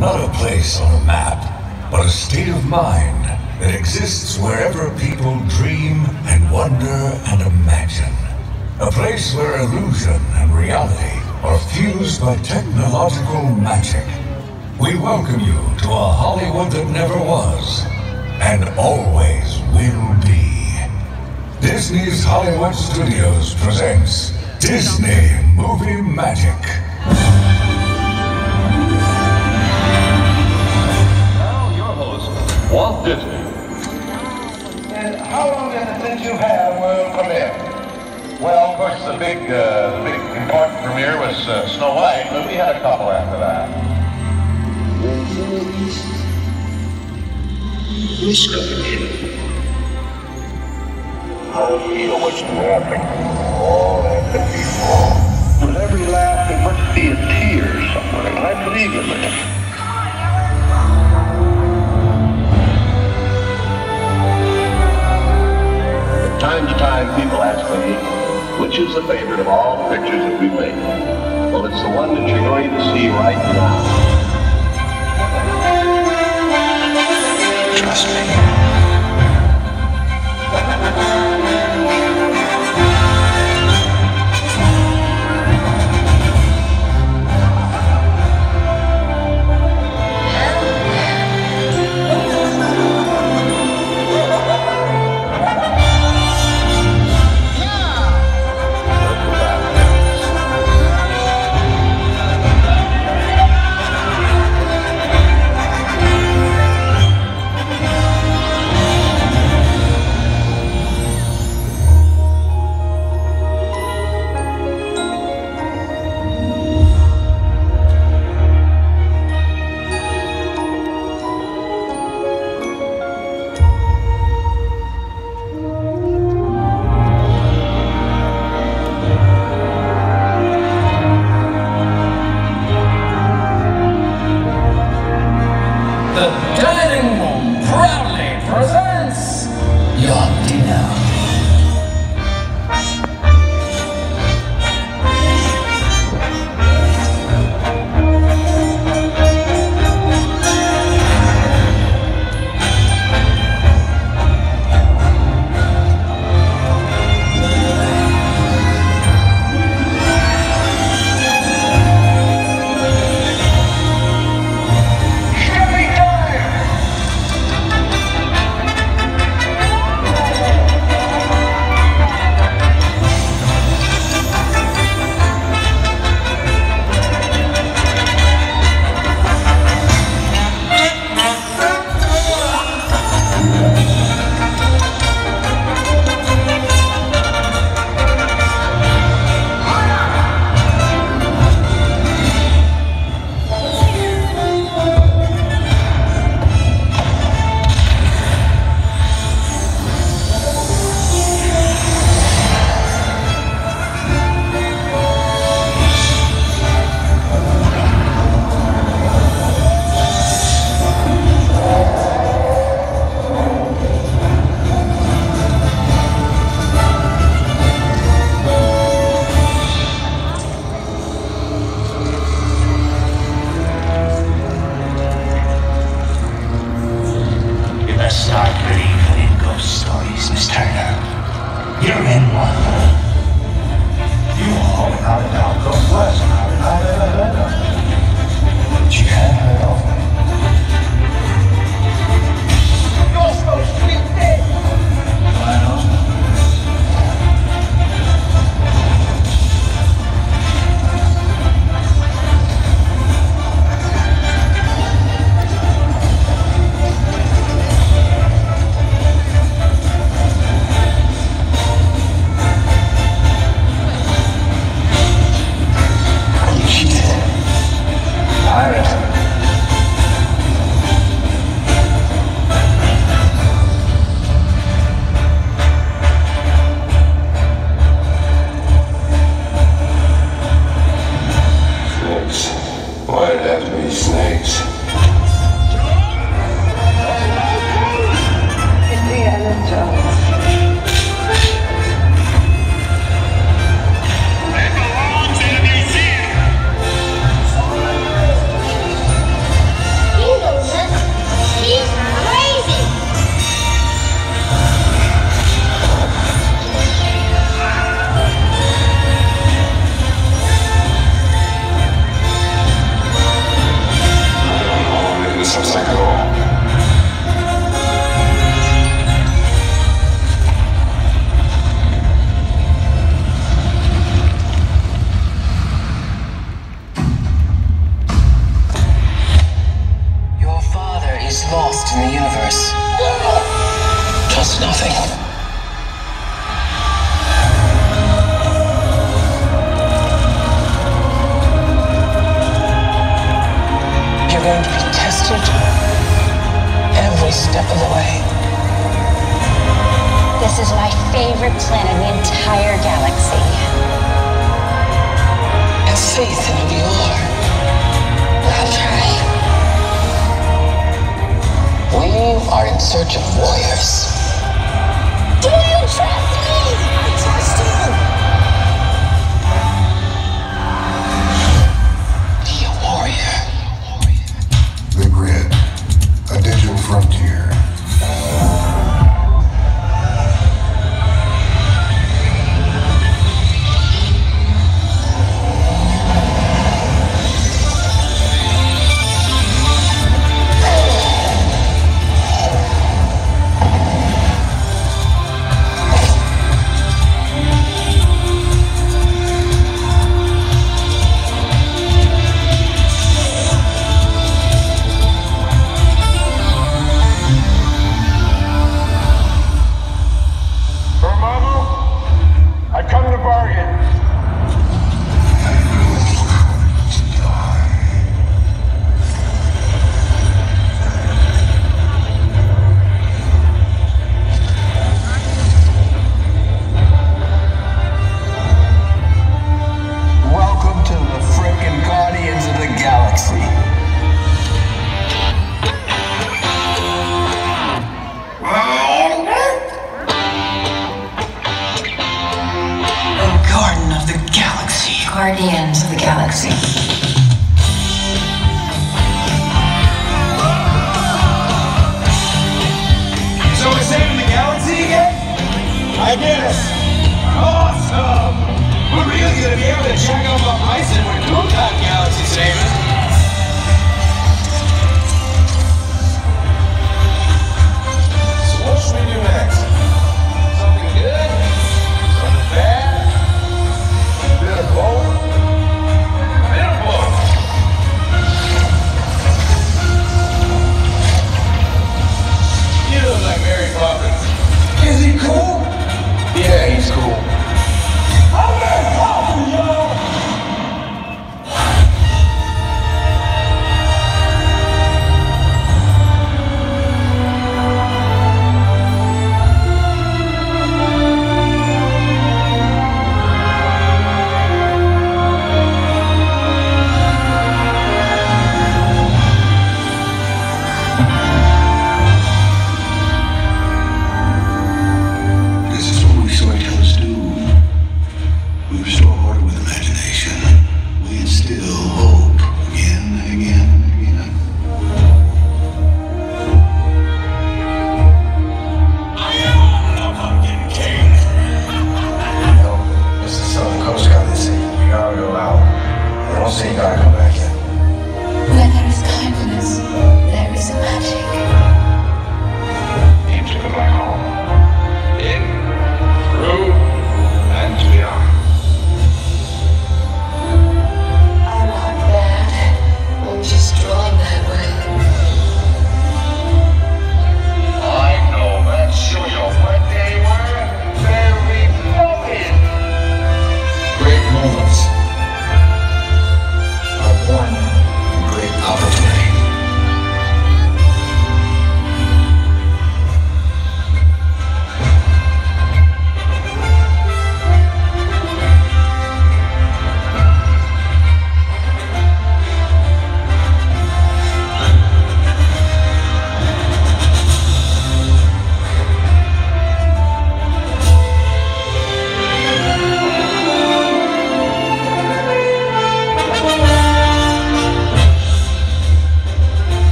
Not a place on a map, but a state of mind that exists wherever people dream and wonder and imagine. A place where illusion and reality are fused by technological magic. We welcome you to a Hollywood that never was and always will be. Disney's Hollywood Studios presents Disney Movie Magic. Now your host, Walt Disney. And how long is it since you had a world premiere? Well, of course, the big important premiere was Snow White, but we had a couple after that. I don't feel what's happening. All happened before. With every laugh, there must be a tear somewhere, and I believe in it. From time to time, people ask me, which is the favorite of all the pictures that we've made? Well, it's the one that you're going to see right now. Trust me. in the universe. Trust nothing. You're going to be tested every step of the way. This is my favorite planet in the entire galaxy. Have faith in who you are. I'll try. We are in search of warriors. Do you trust me? I trust you. Be a warrior. The Grid, a digital frontier.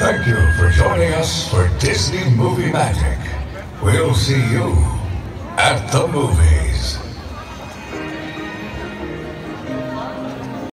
Thank you for joining us for Disney Movie Magic. We'll see you at the movies.